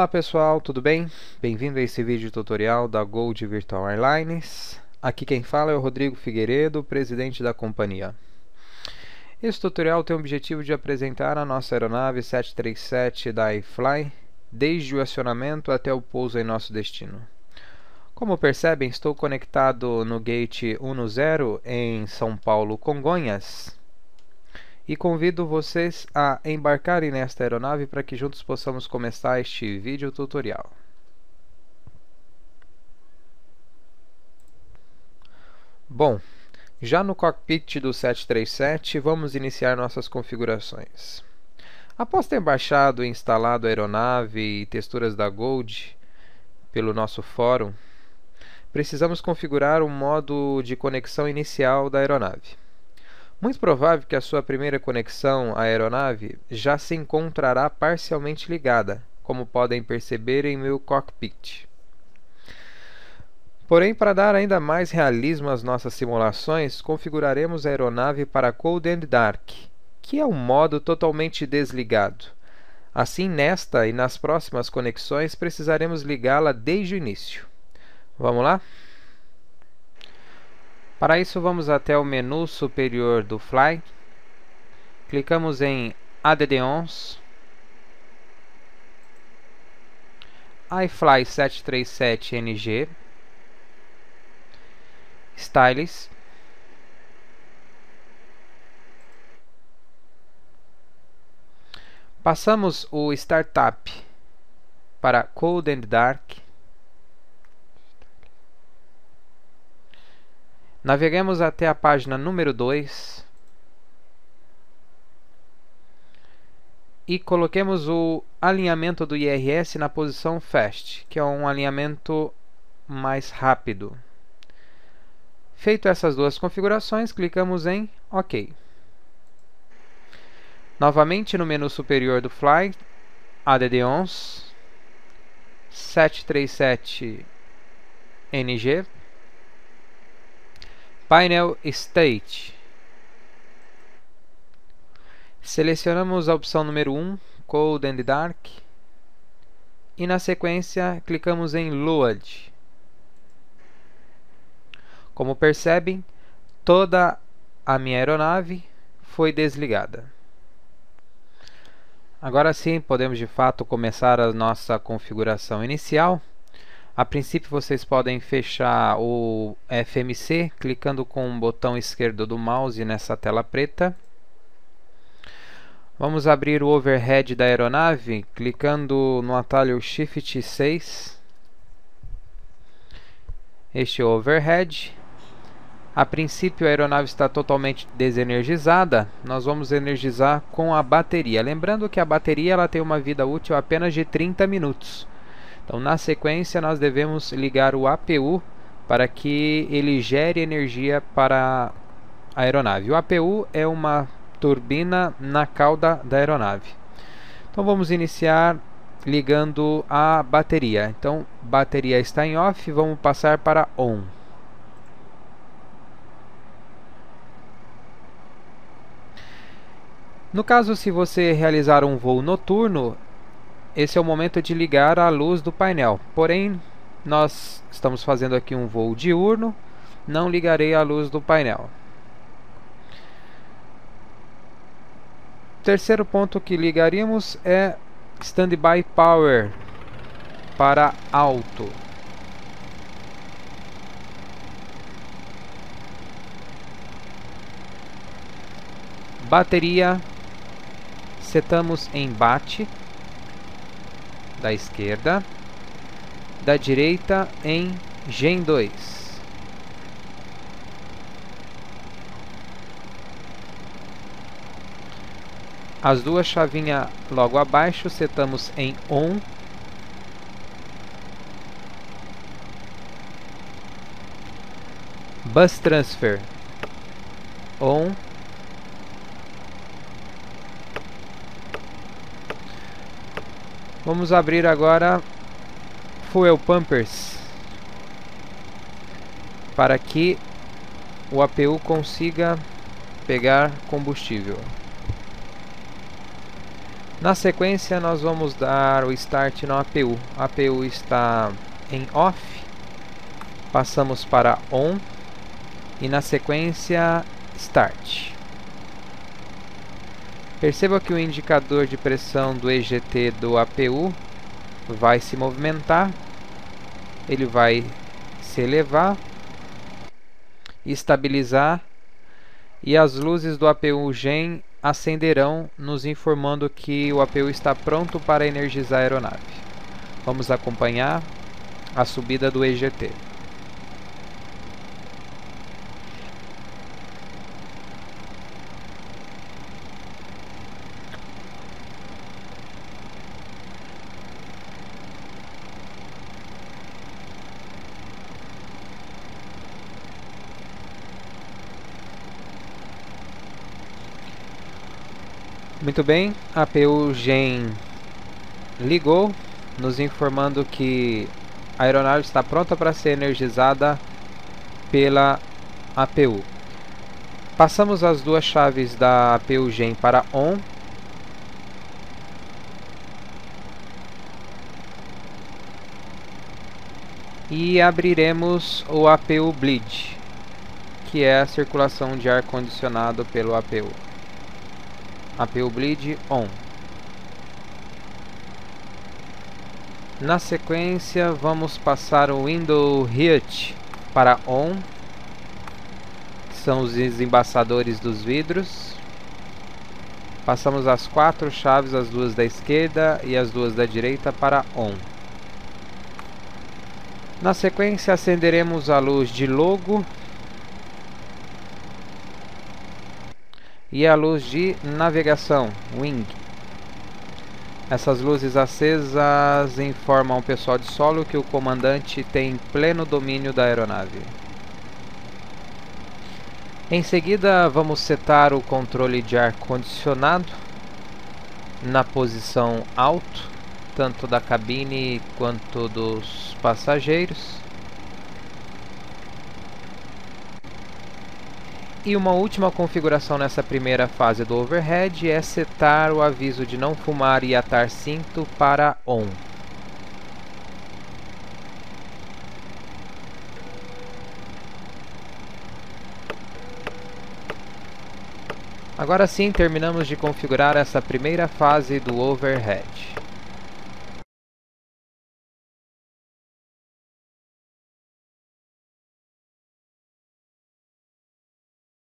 Olá pessoal, tudo bem? Bem-vindo a esse vídeo tutorial da Gold Virtual Airlines. Aqui quem fala é o Rodrigo Figueiredo, presidente da companhia. Esse tutorial tem o objetivo de apresentar a nossa aeronave 737 da iFly, desde o acionamento até o pouso em nosso destino. Como percebem, estou conectado no Gate 10 em São Paulo, Congonhas, e convido vocês a embarcarem nesta aeronave para que juntos possamos começar este vídeo tutorial. Bom, já no cockpit do 737, vamos iniciar nossas configurações. Após ter baixado e instalado a aeronave e texturas da Gold pelo nosso fórum, precisamos configurar o modo de conexão inicial da aeronave. Muito provável que a sua primeira conexão à aeronave já se encontrará parcialmente ligada, como podem perceber em meu cockpit. Porém, para dar ainda mais realismo às nossas simulações, configuraremos a aeronave para Cold and Dark, que é um modo totalmente desligado. Assim, nesta e nas próximas conexões, precisaremos ligá-la desde o início. Vamos lá? Para isso, vamos até o menu superior do Fly, clicamos em Add-ons, iFly 737NG, Styles, passamos o Startup para Cold and Dark, naveguemos até a página número 2 e coloquemos o alinhamento do IRS na posição Fast, que é um alinhamento mais rápido. Feito essas duas configurações, clicamos em OK. Novamente no menu superior do Fly, Add-ons, 737NG, Painel State. Selecionamos a opção número 1, Cold and Dark, e na sequência clicamos em Load. Como percebem, toda a minha aeronave foi desligada. Agora sim, podemos de fato começar a nossa configuração inicial. A princípio, vocês podem fechar o FMC clicando com o botão esquerdo do mouse nessa tela preta. Vamos abrir o overhead da aeronave clicando no atalho Shift 6. Este é o overhead. A princípio, a aeronave está totalmente desenergizada. Nós vamos energizar com a bateria. Lembrando que a bateria ela tem uma vida útil apenas de 30 minutos. Então, na sequência, nós devemos ligar o APU para que ele gere energia para a aeronave. O APU é uma turbina na cauda da aeronave. Então, vamos iniciar ligando a bateria. Então, bateria está em off, vamos passar para on. No caso, se você realizar um voo noturno, esse é o momento de ligar a luz do painel. Porém, nós estamos fazendo aqui um voo diurno, não ligarei a luz do painel. O terceiro ponto que ligaríamos é Standby Power para alto. Bateria, setamos em bate, da esquerda, da direita em Gen 2. As duas chavinhas logo abaixo setamos em ON. Bus Transfer ON. Vamos abrir agora Fuel Pumpers para que o APU consiga pegar combustível. Na sequência, nós vamos dar o Start no APU. A APU está em Off, passamos para On e na sequência Start. Perceba que o indicador de pressão do EGT do APU vai se movimentar, ele vai se elevar, estabilizar e as luzes do APU GEM acenderão, nos informando que o APU está pronto para energizar a aeronave. Vamos acompanhar a subida do EGT. Muito bem, a APU GEM ligou, nos informando que a aeronave está pronta para ser energizada pela APU. Passamos as duas chaves da APU GEM para ON. E abriremos o APU Bleed, que é a circulação de ar condicionado pelo APU. APU Bleed On. Na sequência, vamos passar o Window Heat para On, que são os desembaçadores dos vidros. Passamos as 4 chaves, as duas da esquerda e as duas da direita, para On. Na sequência, acenderemos a luz de logo e a luz de navegação, Wing. Essas luzes acesas informam o pessoal de solo que o comandante tem pleno domínio da aeronave. Em seguida, vamos setar o controle de ar condicionado na posição alto, tanto da cabine quanto dos passageiros. E uma última configuração nessa primeira fase do overhead é setar o aviso de não fumar e atar cinto para On. Agora sim, terminamos de configurar essa primeira fase do overhead.